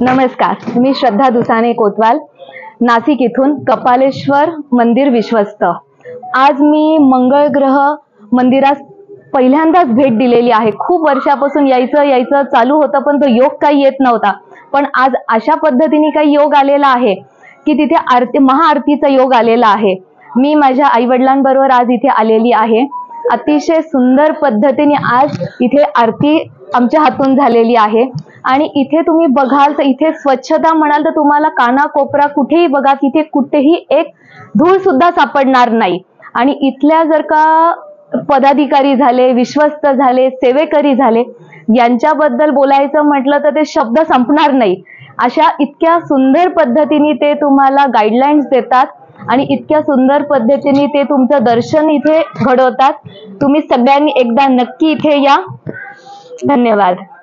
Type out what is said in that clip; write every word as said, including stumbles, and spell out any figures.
नमस्कार, मी श्रद्धा दुसाने कोतवाल, नाशिक इथून कपालेश्वर मंदिर विश्वस्त। आज मी मंगळ ग्रह मंदिरात पहिल्यांदाच भेट दिलेली आहे। खूप वर्षापासून यायचं यायचं चालू होतं, पण तो योग काही येत नव्हता। पण आज अशा पद्धतीने काही योग आलेला आहे की तिथे आरती महाआरतीचा योग आलेला आहे। मी माझ्या आई वडिलांबरोबर आज इथे आलेली आहे। अतिशय सुंदर पद्धतीने आज इथे आरती आमच्या हातून झालेली आहे। आणि इथे तुम्ही बघाल तर इथे स्वच्छता म्हणाल तर तुम्हाला कानाकोपरा कुठेही बघा, तिथे कुठेही एक धूळ सुद्धा सापडणार नाही। आणि इथल्या जर का पदाधिकारी झाले, विश्वस्त झाले, सेवेकरी झाले, यांच्याबद्दल बोलायचं म्हटलं तर ते शब्द संपणार नाही। अशा इतक्या सुंदर पद्धतीने ते तुम्हाला गाईडलाईन्स देतात आणि इतक्या सुंदर पद्धतीने ते तुमचं दर्शन इथे घडवतात। तुम्ही सगळ्यांनी एकदा नक्की इथे या। धन्यवाद।